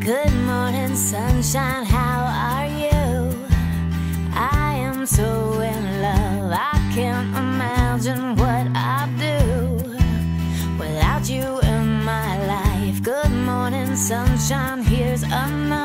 Good morning, sunshine, how are you? I am so in love, I can't imagine what I'd do without you in my life. Good morning, sunshine, here's another